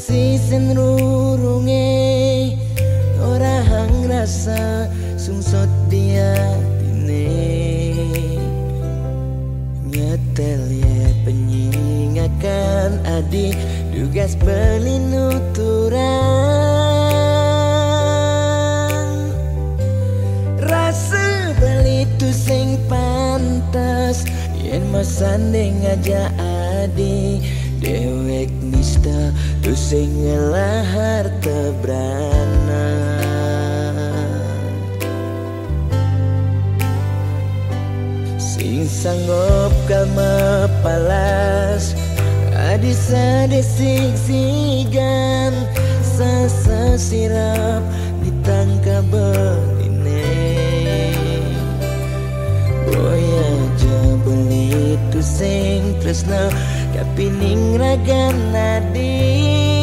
sisen rurunge ora hang rasa sungsot dia tine nyetel ya penyingakan adik tugas pelinuturan rasa beli tu sing pantas yen masanding aja adik dewek nista tu sing ngelahar tebrana sing sanggup kalma palas adisa desik sigan sasa sirap ditangka beline boya aja beli tu sing tresna kapining ragan nadi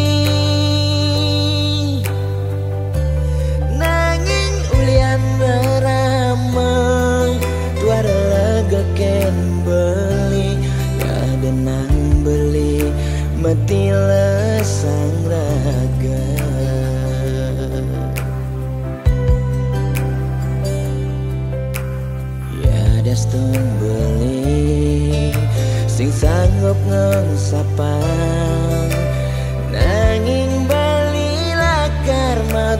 nanging ulian beramang tuara lega ken beli kadenang beli mati lesang raga ya daston beli sing sanggup ngengsapang nanging bali lakar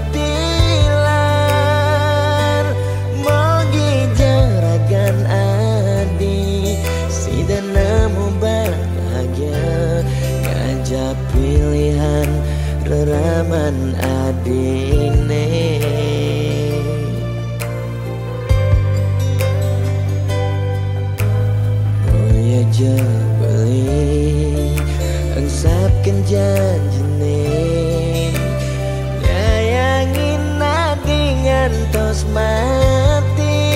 matilan mogi jaragan adi si nemu bahagia ngajak pilihan reraman adine aja beli engsapkan janjine nyayangin nadi ngantos mati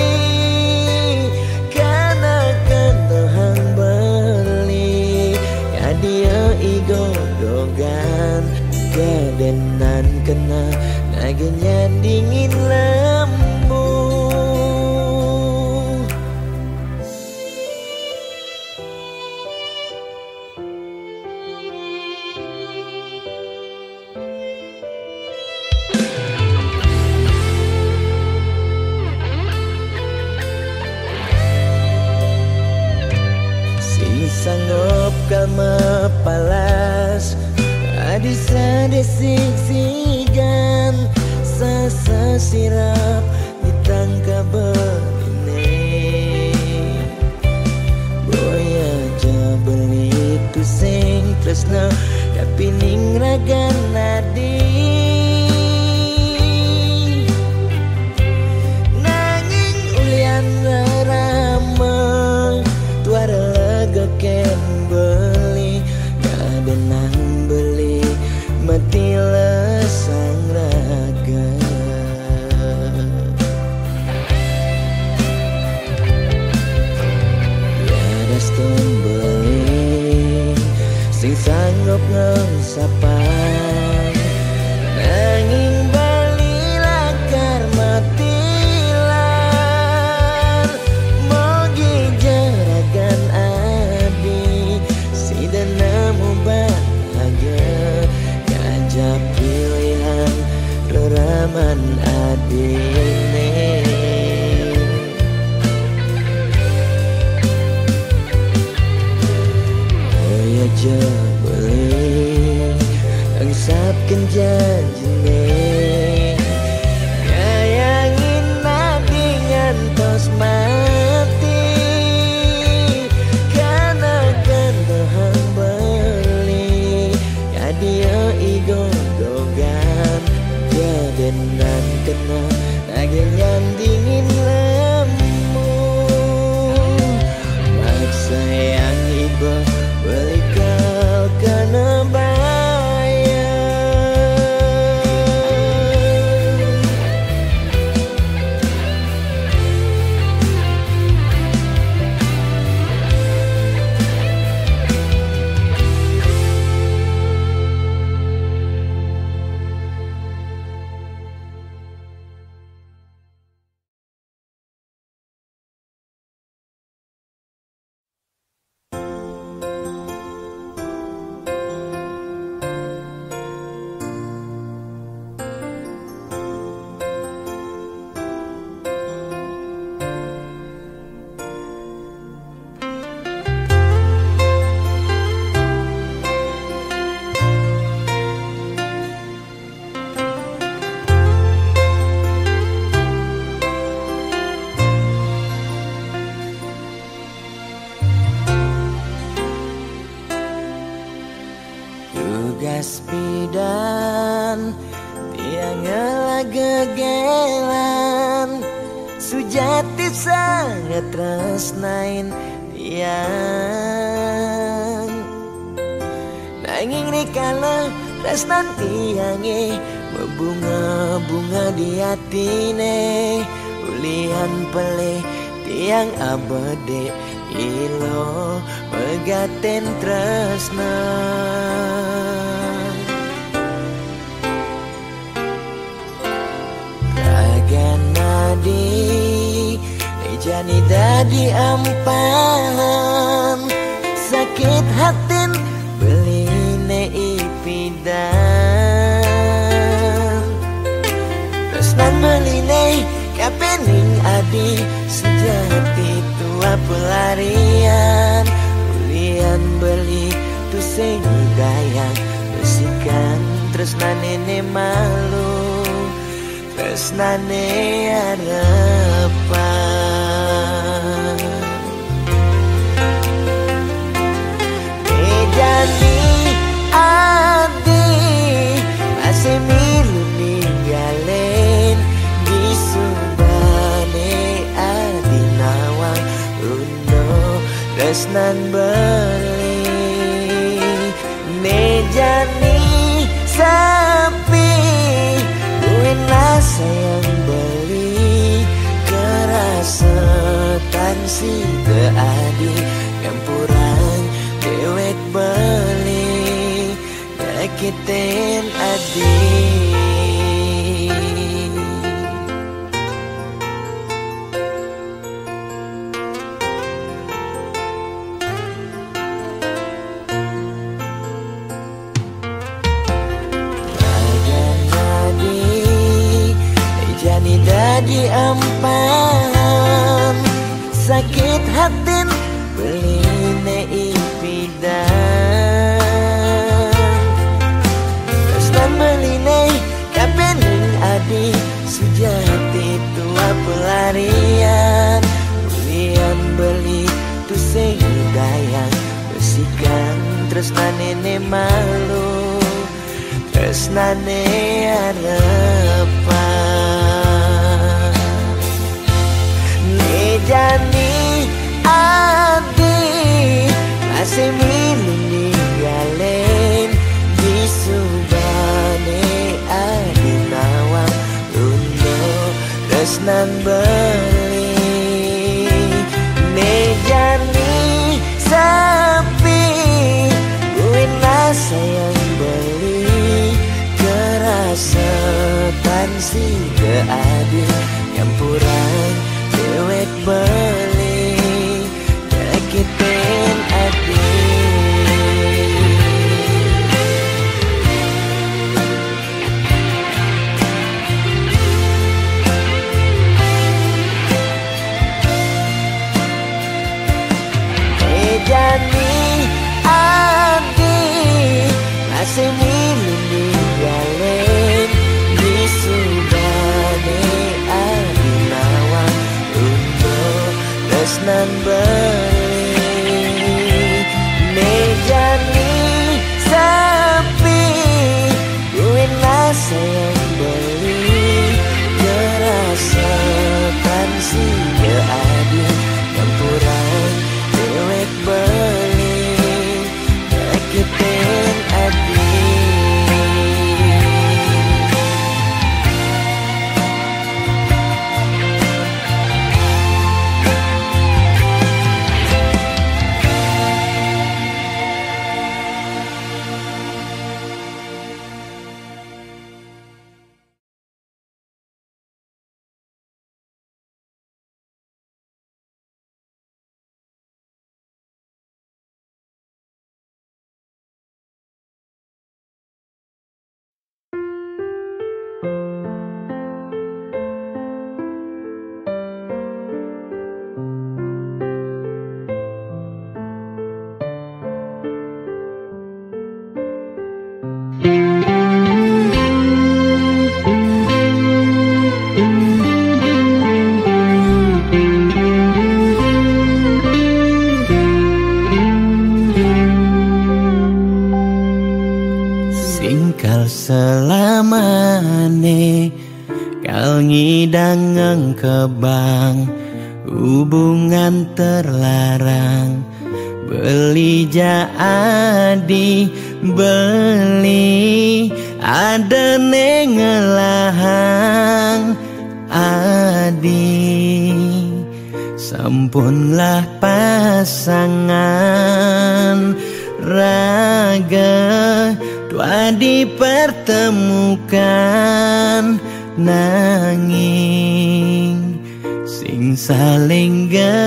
karena kentohang beli ya dia igodogan gadenan kena naginya dingin lembu sanggup kalma palas adisa desik sigan sasa sirap ditangka beline boya aja beli tu sing tresna kapining ragan nadi nanging ulian ramang tuara ken beli kadenang beli mati lesang raga bisa ngetresnain tiang. Nanging rikala tresnan tiange berbunga-bunga di hatine, ulian pelih tiang abade ilo megaten tresna. Nadi jani dadi ampahan, sakit hatin beline ipidan. Tresnan beline kapening adi sejati tua pelarian, ulian beli tu sing dayang besikan tresnan nene malu, tresnane harapan. Mejani adi masih milu ninggalin di subane adi nawang uno tresnan beli. Mejani sapi lah sayang beli kerasetan si keadi campuran dewek beli nyakitin adi. Dadi ampahan, sakit hatin beline ipidan. Tresnan beline kapening adi sejati tua pelarian, ulian beli tu sing dayang besikan tresnan nene malu, tresnane harapan. Jani adi masih milu ninggalin di subane adi nawang uno tresnan beli. Mejani sapi buin lah sayang beli kerasetan si keadi campuran dewek beli nyakitin adi. Mejani adi masih milu ninggalin di subane adi nawang tresnan beli. Mejani sapi buin lah sayang beli kerasetan si keadi campuran dewek beli nyakitin adi. selamane kal ngidang kebang hubungan terlarang. Beli jadi beli ada nengelahang adi. Sampunlah pasangan raga tua dipertemukan nanging sing saling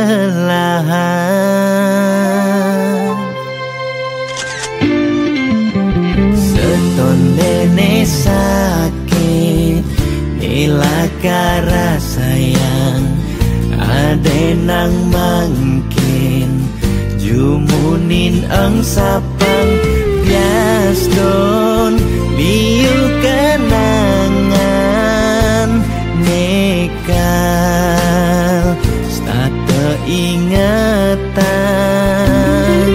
gelahan. Seton dene sakit nilakara sayang ade nang mangkin jumunin ang sapang biaston liu kenangan nekal stata ingatan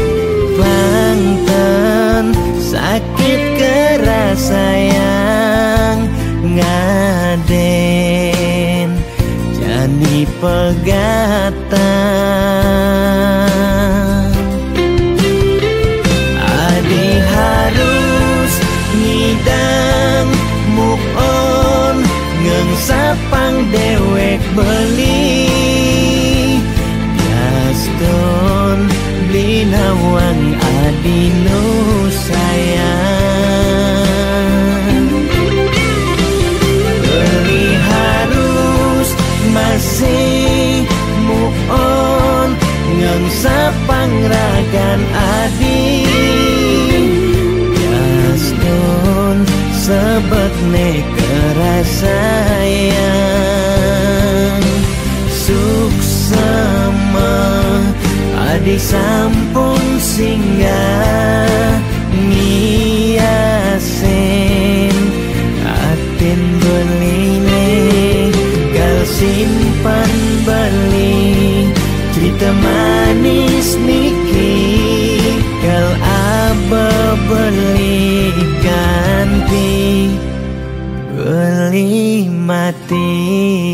bangten sakit keras sayang ngaden jani pegatan. Adi harus ngidang move on ngengsapang dewek beli biaston binawang adi nu sayang. Beli harus masih move on ngengsapang ragan adi biaston sebet kerasayang suksema adi sampun singgah ngiasen atin beline gal simpan beli cerita manis niki gal aba beli ganti beli mati.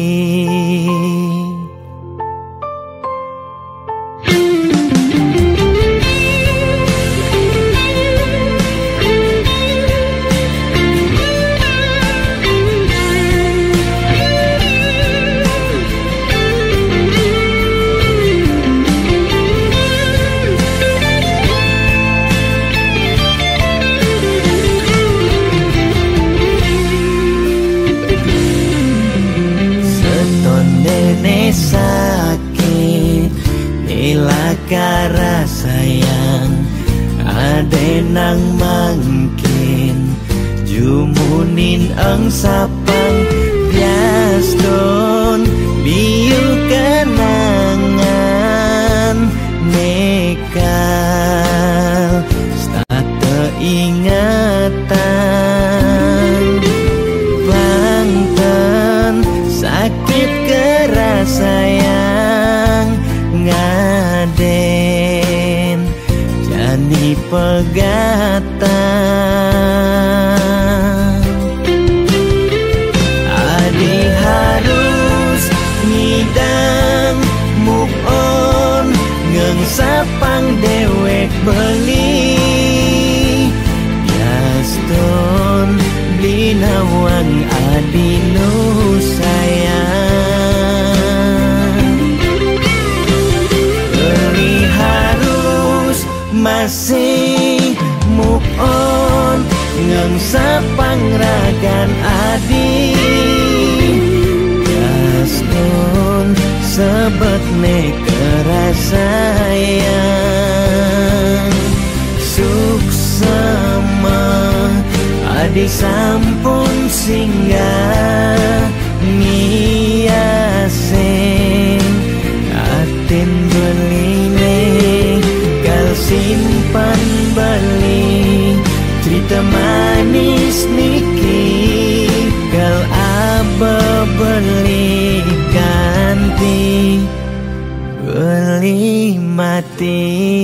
Sakit nilakara sayang ade nang mangkin jumunin ang sapang biaston liu kenangan nekal stata ingatan bangten sakit keras sayang ngaden jani pegatan. Adi harus ngidang move on ngengsapang dewek beli biaston binawang adi nu sayang. Beli harus masih move on ngengsapang ragan adi biaston sebet kerasayang suksema adi sampun singgah ngiasen atin beline gal simpan beli cerita manis niki gal aba beli ganti beli mati.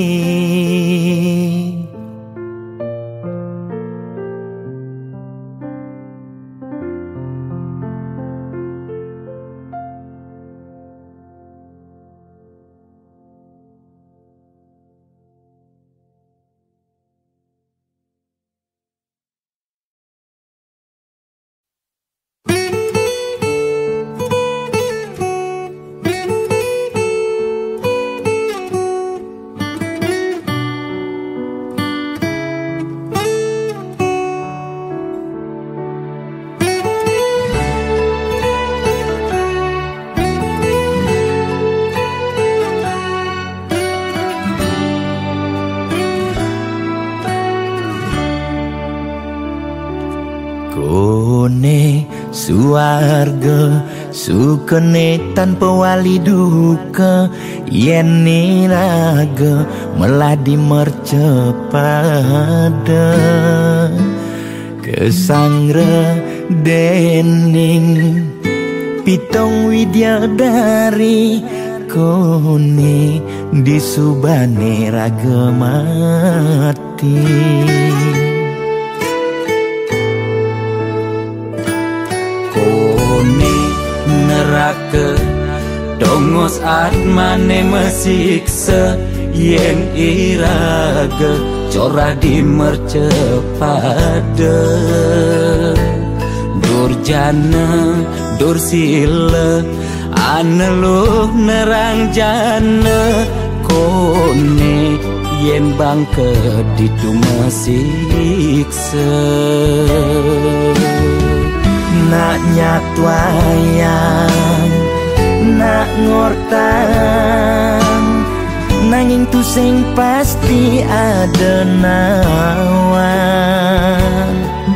suarga sukene tanpa wali duka yen niraga meladi mercepada kesangra dening pitong widyadari kone disubane raga mati kone neraka dongos atmane mesiksa yen iraga corah di mercepada durjana dursila aneluh nerang jana kone yen bangke ditu mesiksa nak nyatwayang nak ngortang nanging tu sing pasti ada nawan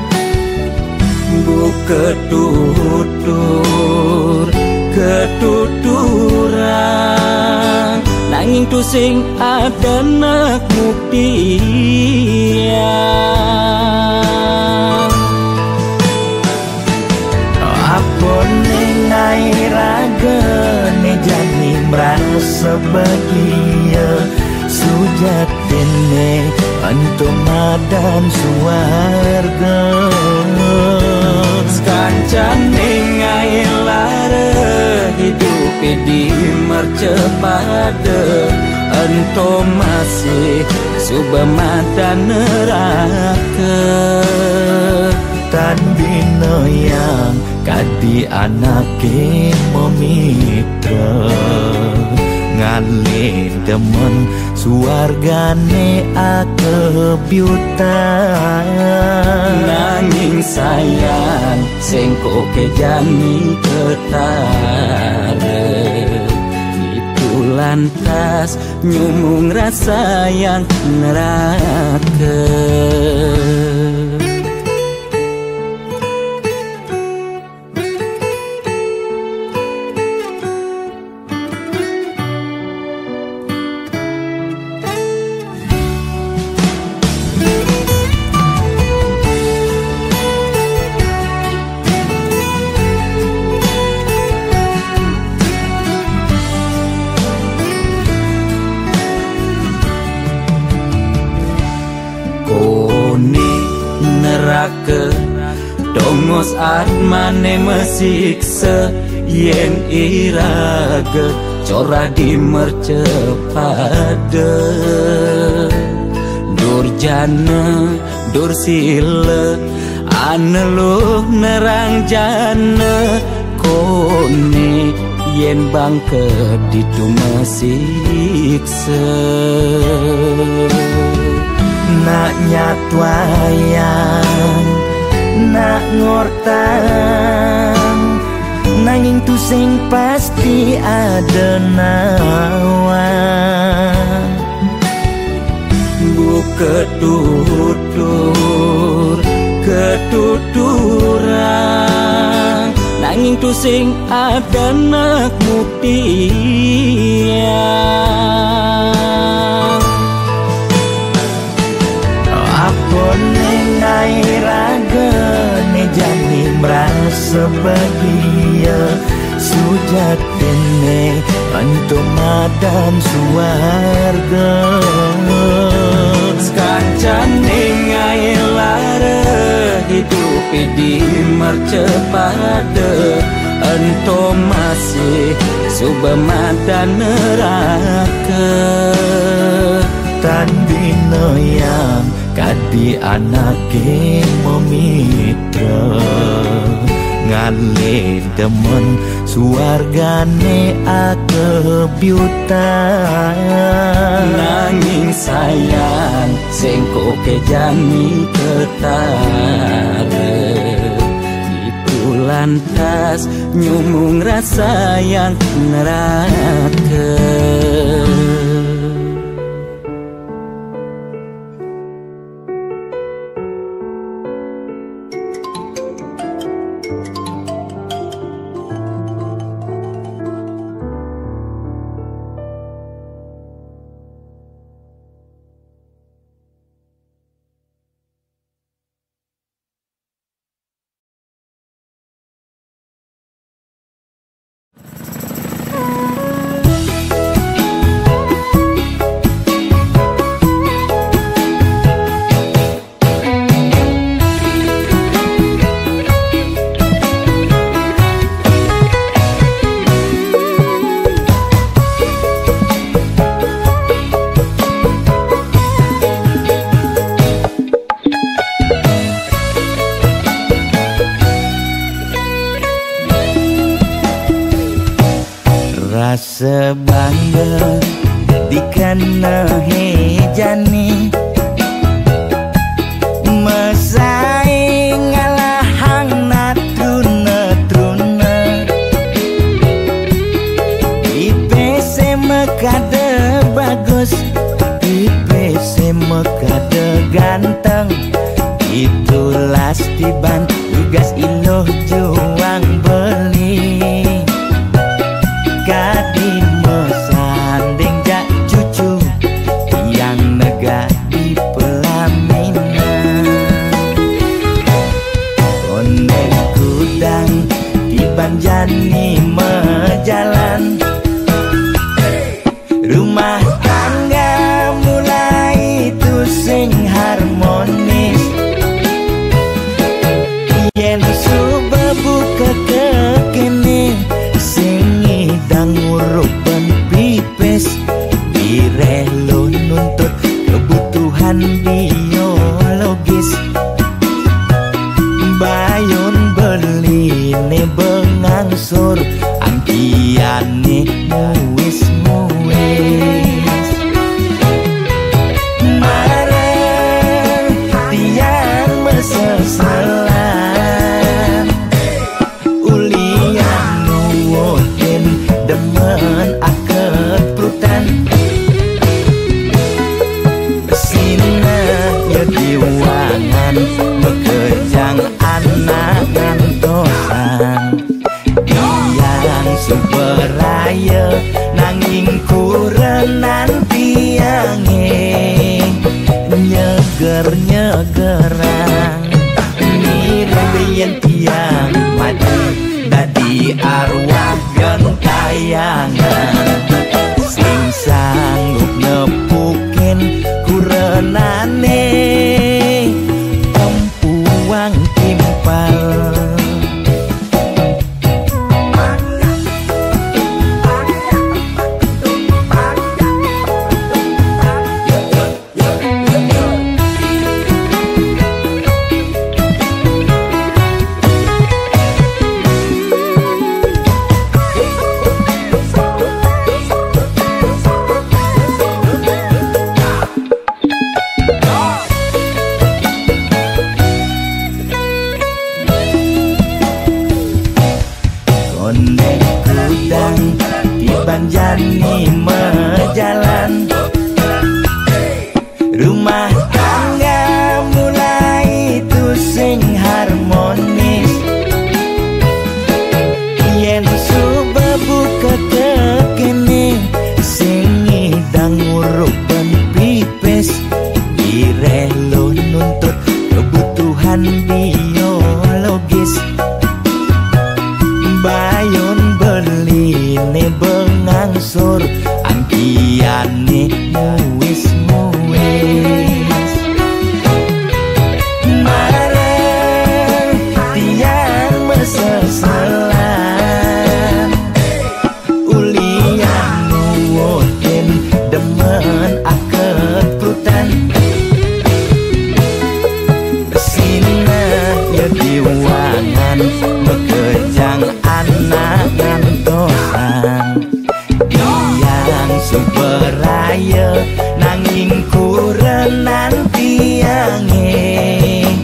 buka tutur ketuturan nanging tu sing ada nak muktian apa nengai raga ne jani merasa bahagia sujatine antum madan suarga sekancan nengai lara hidup di mercepada antum masih subamadan neraka tan bino yang kadi anake memitra ngalih demen suargane akebyutan nanging sayang sengko kejani ketara itu lantas nyumung rasa yang neraka dongos atmane mesiksa yen iraga corah di mercepada durjana dursila aneluh nerang jana kone yen bangke ditu mesiksa nak nyatwayang nak ngortang nanging tu sing pasti ada nawan buka tutur ketuturan nanging tu sing ada nak muktian apa nengai raga ne jani merasa bahagia sujatine antum madan suarga sekancan nengai lara hidup di mercepada antum masih subamadan neraka tan bino yang kadi anake memitra ngalih demen suargane akebyutan nanging sayang sengko kejani ketara itu lantas nyumung rasa yang neraka rasa bangga dikana hejani mesaing ngalahang natruna-truna IPC mekade bagus IPC mekade ganteng itulah tiban tugas iloh juang beli kadi mesanding jak cucu yang nega di pelaminan onden kudang di banjani mejalan rumah tangga mulai tusing harmonis yen suba buka kekene sing idang ngurupan pipes direlo nuntut kebutuhan biologis bayon beli ne bengangsur angkiane muis-muis marah tiang meseselan ulian nuwotin demen akad prutan sina ya diwangan mekejang anak ngantosan yang superaya nanging kurenan tiange nyeger-nyegerang mirip tiang mati dadi arwah gentayangan sing sanggup nepukin kurenane empuang timpal Banjani mejalan rumah tangga mulai tusing harmonis yen suba buka kekene sing idang ngurupan pipes direlo nuntut kebutuhan biologis bayon beli ne bengangsur angkiane muis-muis marah tiang meseselan ulian nuwotin demen akad prutan sina ya diwangan mekejang anak ngantosan yang superaya nanging kurenan tiange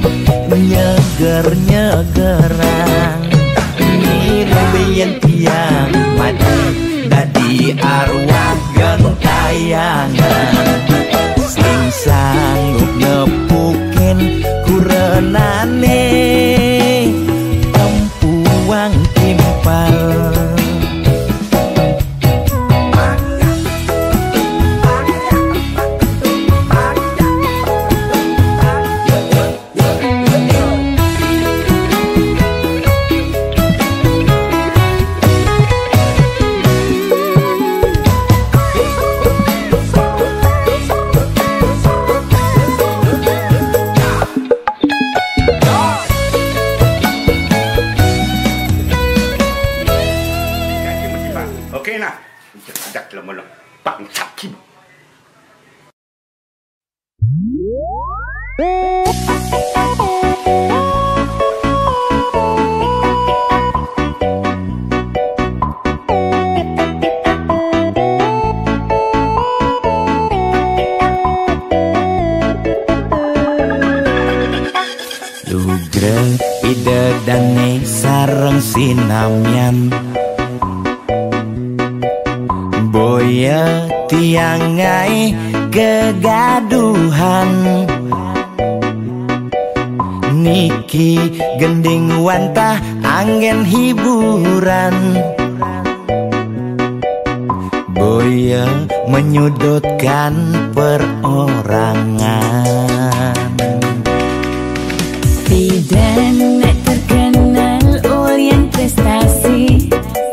nyeger-nyegerang mirip tiang mati dadi arwah gentayangan sing sanggup nepukin kurenane empuang timpal Boya tiangai kegaduhan, niki gending wantah angin hiburan. Boya menyudutkan perorangan. Bidan terkenal ulyan prestasi,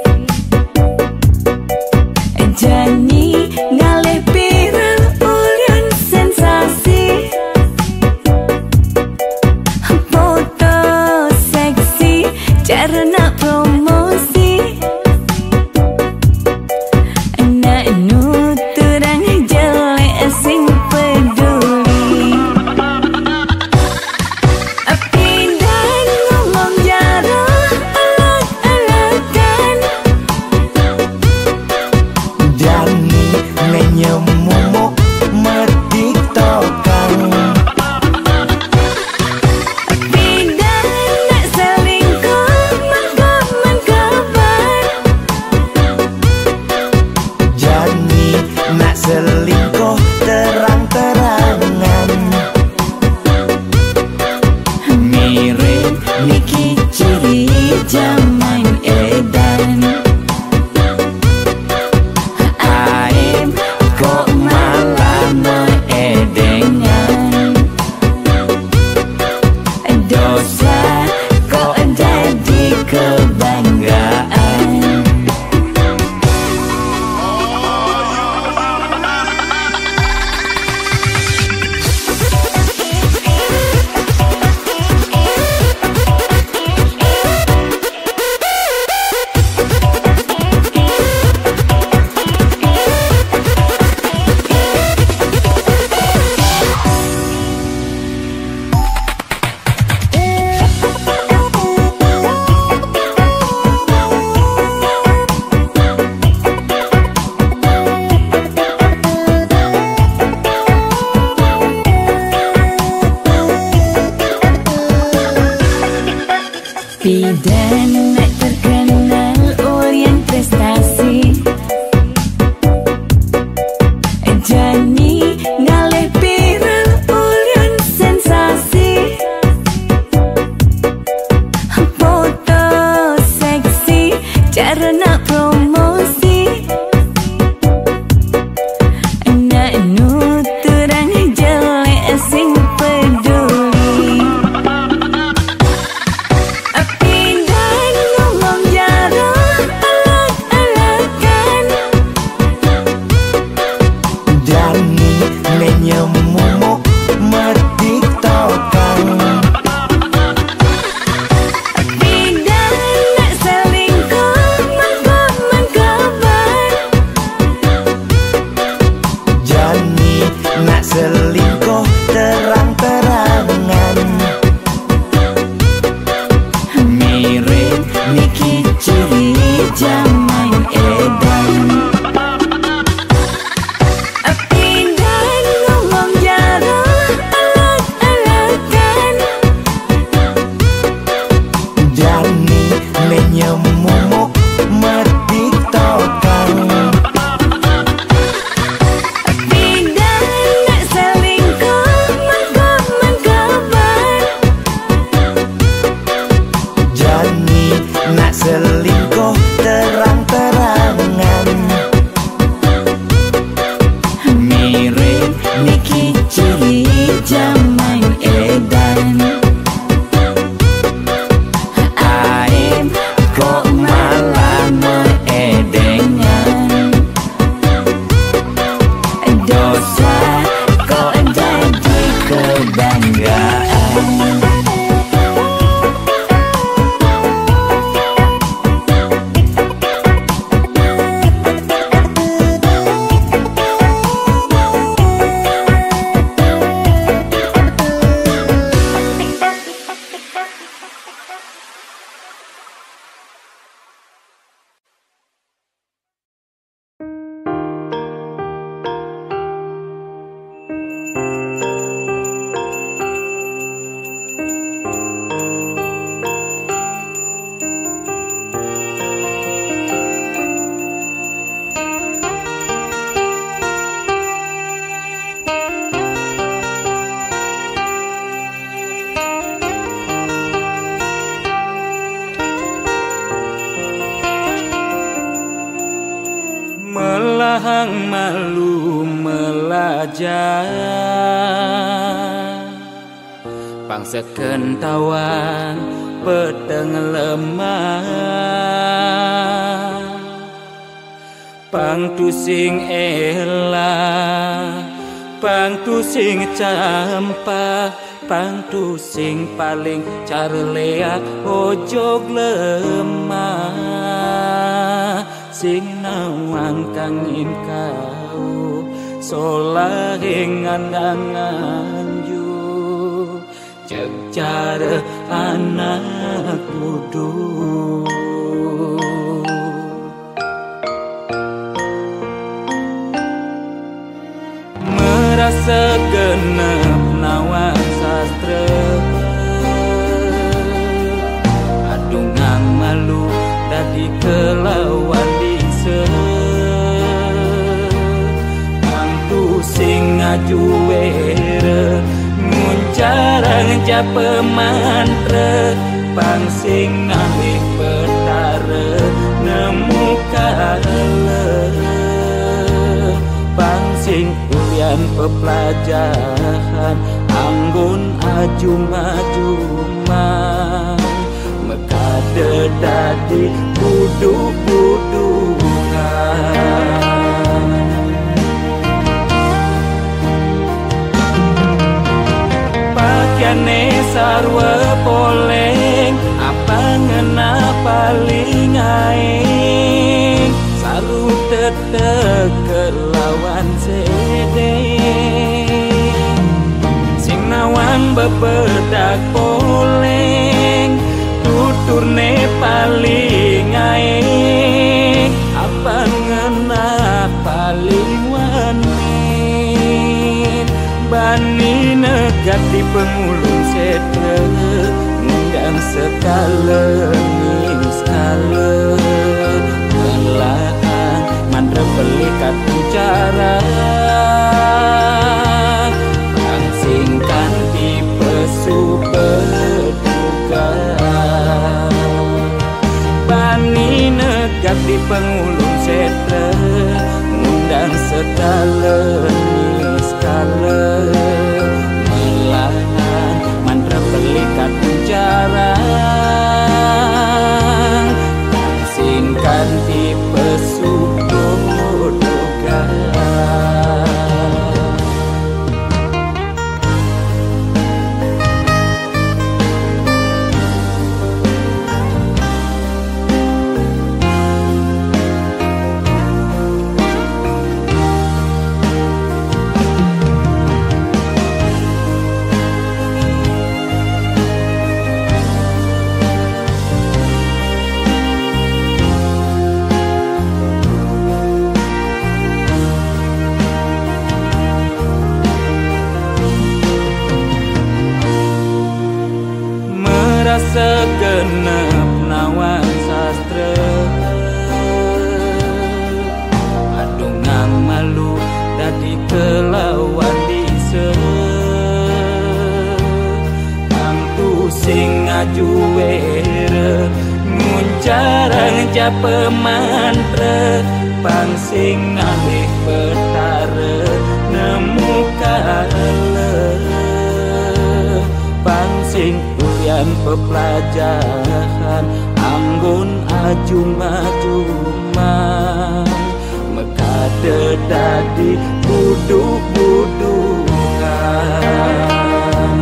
Jani ngalih viral ulyan sensasi. Foto seksi cara nak promosi, nak nuturang jelek sing peduli. Pindah ngomong jarah alak-alakan, Jani menyemumuk metiktokan. pindah nak selingkuh mengkaman kabar. Jani nak selingkuh terang-terangan. Mirip Niki ciri zaman edan. Aib kok melahang malu melajah bangsa kentawan peteng lemah pang tusing elah pang tusing campah pang tusing paling carleak ojog lemah sing nawang kangin kau solahing andangan yu cek cara anak kudu merasa genep nawang sastra adungang malu dadi kelawan dise mantu sing ngajuere muncarang japa mantra bang sing ngamik petara nemu kale bang sing ulian pepelajaran anggun ajum-ajuman mekade dadi buduk-budukan pakaiane sarwa poleng apa ngena paling aing saru tetek kelawan sede sing nawang bebedak poleng tuturne paling aing apa ngena paling wanin bani negat di pengulung setre ngundang sekale skala melahan mandra pelikat bicara langsingkan tipe superduka bani negat di pengulung setre ngundang sekale skala melahan mandra pelikat bicara langsingkan tipe superduka segenep nawang sastra adungang malu dadi kelawan dise mantu sing ngajuere muncarang japa mantra pang sing ngalih petara nemu kale pang sing ulian pepelajaran anggun ajum-ajuman mekade dadi buduk-budukan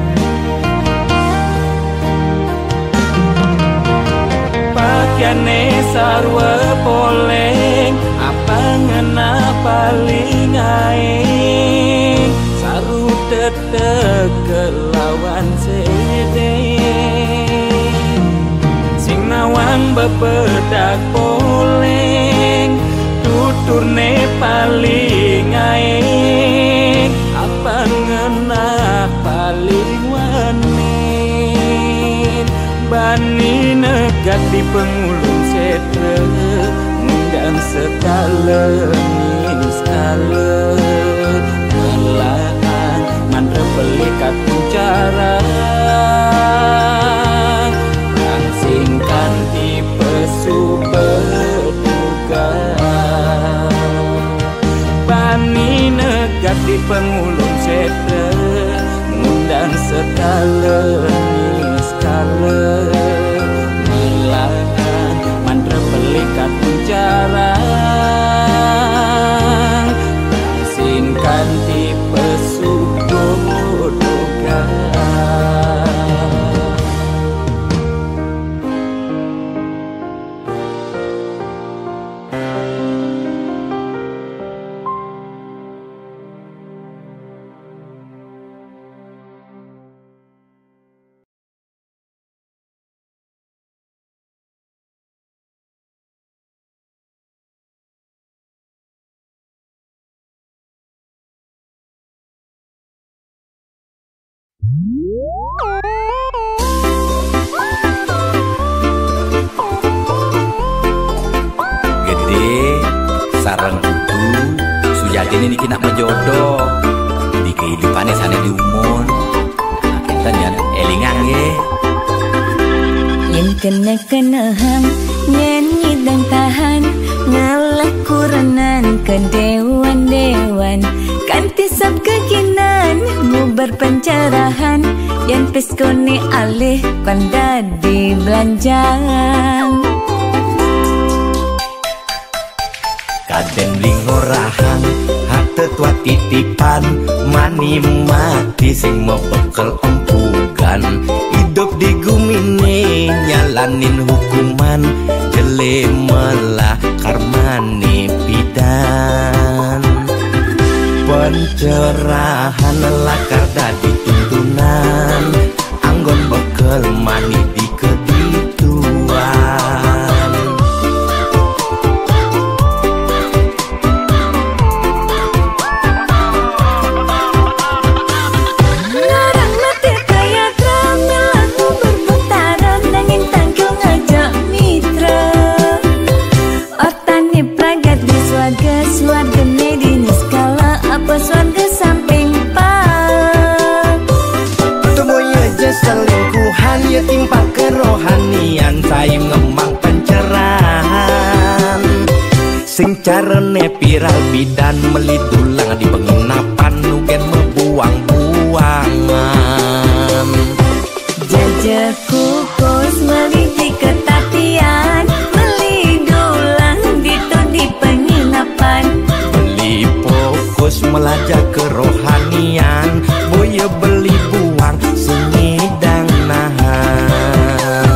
pakaiane sarwa poleng apa ngena paling aing saru tetek kelawan sede sing nawang bebedak poleng tuturne paling aing apa ngena paling wanin bani negat di pengulung setre ngundang sekale skala melahan mandra pelikat bicara langsingkan tipe superduka pengulung setre ngundang sekala skala melahan mantra pelikat penjarang singkan tipe sudodogan. Gede sarang kudu sujatine niki nak menjodoh di kehidupannya sana di umur akhirnya ya elingan ye Yen kena hang nyanyi dan tahan ngalah kuranan ke dewan-dewan kanti sab kekinan mu berpencerahan yang peskone alih kanda di belanjang kaden lingorahan hate tua titipan mani mati sing mau bekel empugan hidup di gumine nyalanin hukuman jelemelah karmane pidan pencerahan lakar dadi tuntunan anggon bekel mani di kedituan larang mati kaya drama lagu berputaran nangin tangkil ngajak mitra otane pragat di swarga swargane di niskala apa swarga samping pak temoy aja selingkuhan ya timpa kerohanian saim ngemang pencerahan sing carane viral bidan melitulang di penginapan nugen mebuang-buangan jajak kukus meliti ketapian melidulang dito di penginapan beli fokus melajak kerohanian boya beli buang sengidang nahan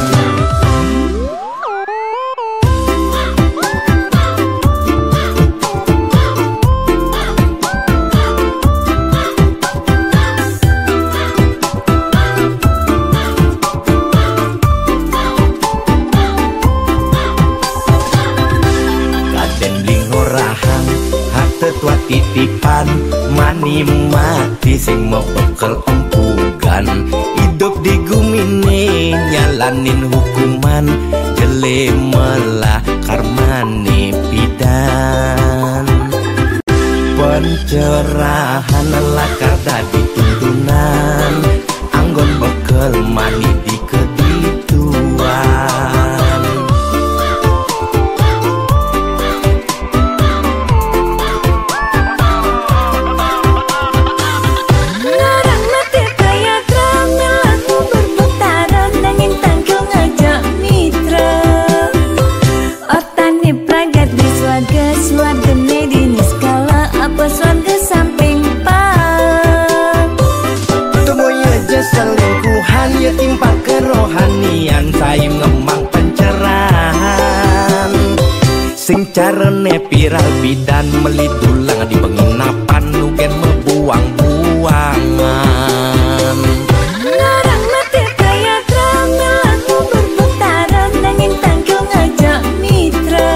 kaden lingorahan hate tua titipan mani mati sing mau bekel empugan hidup di gumine nyalanin hukuman jelemelah karmane pidan pencerahan lakar dadi tuntunan anggon bekel mani di kedituan larang mati kaya drama lagu berputaran nangin tangkil ngajak mitra otane pragat di swarga swargane di niskala apa swarga samping pak temoy aja selingkuhan ya timpa kerohanian saim ngemang pencerahan sing carane viral bidan melitulang di penginapan nugen mebuang-buangan larang mati kaya drama lagu berputaran nangin tangkil ngajak mitra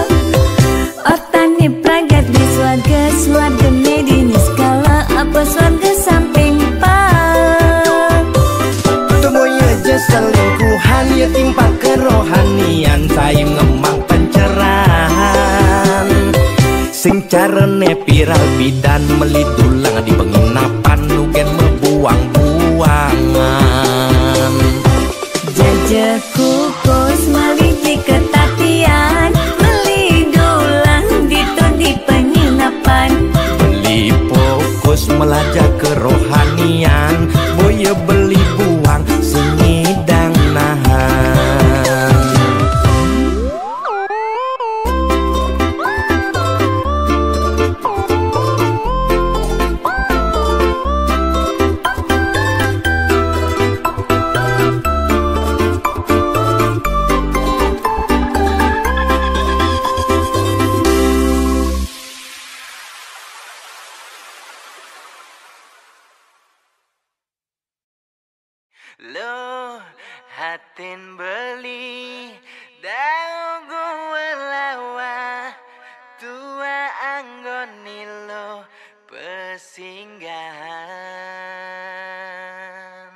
otane pragat di swarga swargane di niskala apa swarga samping pak temoy aja selingkuhan ya timpa kerohanian saim ngemang pencerahan sing carane viral bidan melitulang di penginapan nugen mebuang-buangan jajak kukus meliti ketapian melidulang dito di penginapan beli fokus Lo hatin beli dagu lawa tua anggoni lo pesinggahan.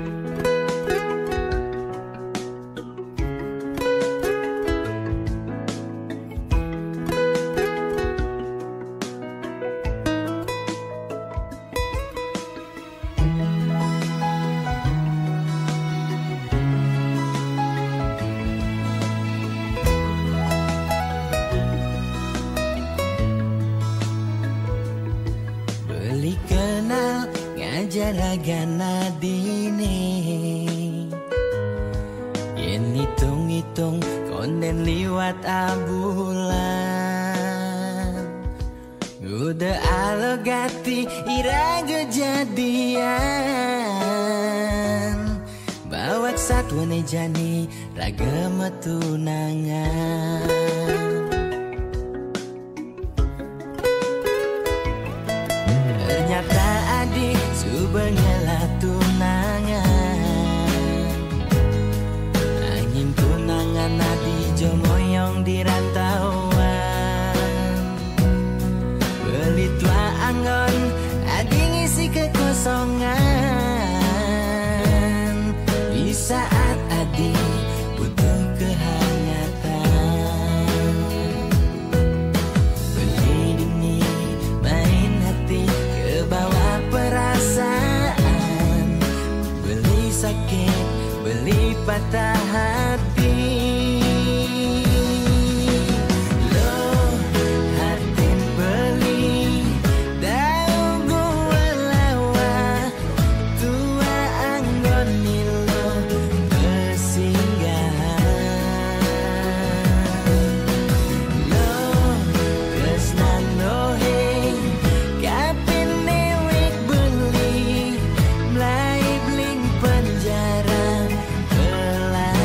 Beli kenal ngajar agana dini, yen hitung-hitung konden liwat abulan. Udah alogati ira kejadian, bawa satwane jani ragam tunangan. Ternyata adik subengela tunangan, angin tunangan adi jomoyong di rantauan. Belitlah anggon adi ngisi kekosongan, di saat adi butuh kehangatan. Beli dini main hati bawa perasaan, beli sakit, beli patah hati. Lo hatin beli dagu lawa tua anggoni lo pesinggahan. Lo kesnan nohe kapin newek beli, mulai bling penjara kelas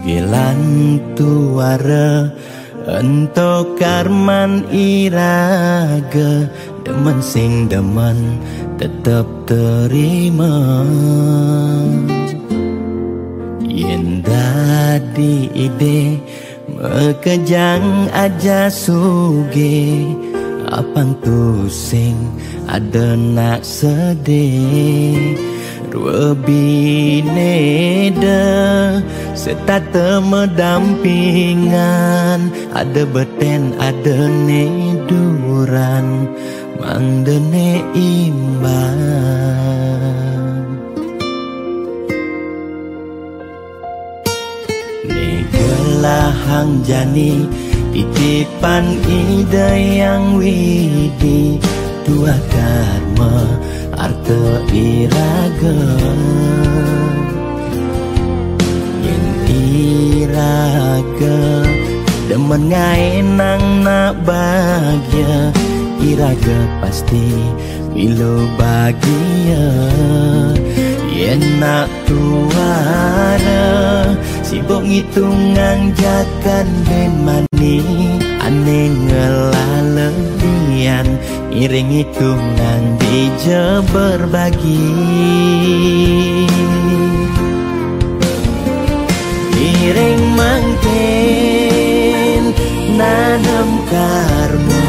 sugelan tuara ento karman iraga demen sing demen tetep terima yen dadi ide mekejang aja suge apang tu sing ada nak sedih Ruabineda serta temedampingan ada beten ada neduran mangdene imbang negelahang jani titipan ide yang widi dua karma arta iraga yang iraga demen ngaenang nak bahagia iraga pasti bila bahagia yen nak tuara sibuk ngitungan jakan ben mani ane ngelalebian iring hitungan dija berbagi iring mangkin nanam karma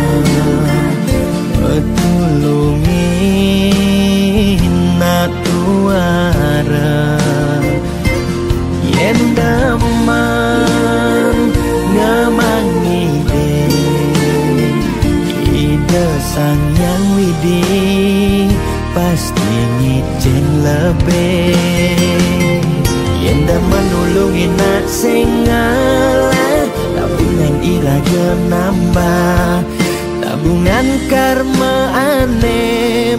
metulungin nak tuara yen daman ngamangi ide sang yang widi pasti ngicen lebih yen daman nulungi nak sing ngalah tabungan iraga nambah tabungan karma ane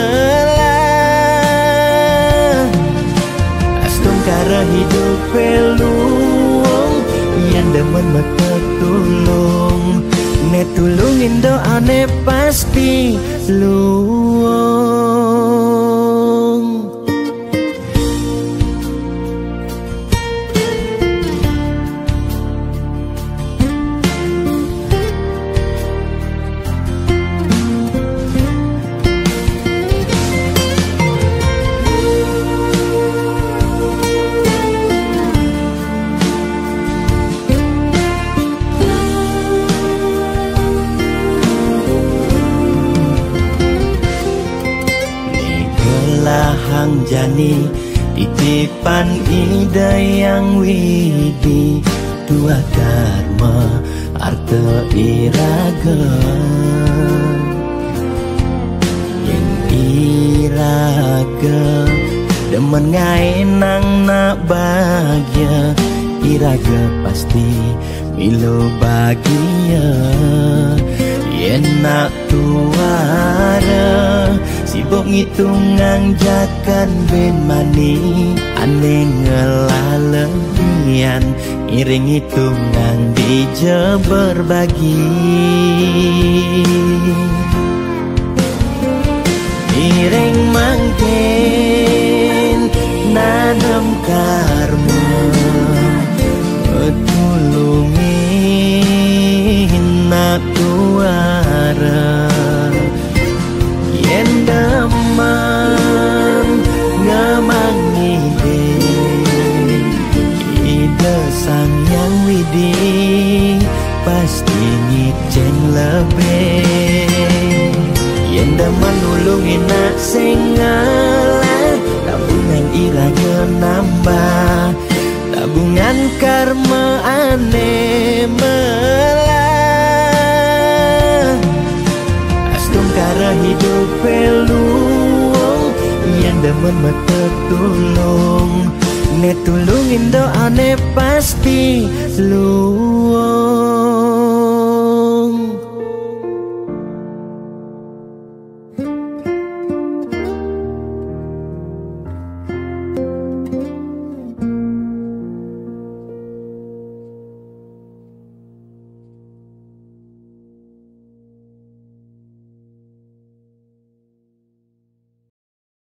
melah astung kara hidup peluang yang demen mata tulung netulungin doane pasti luang hang jani titipan ide yang widi dua karma arta iraga yang iraga demen ngaenang nak bahagia iraga pasti bila bahagia yen nak tuara sibuk ngitungan jakan ben mani ane ngelalebian iring hitungan dija berbagi iring mangkin nanam karma metulungin nak tuara yen daman ngamangi ide sang yang widi pasti ngicen lebih yen daman nulungi nak sing ngalah tabungan iraga nambah tabungan karma ane melah astung kara hidup peluang yang demen mata tulung netulungin doane pasti luang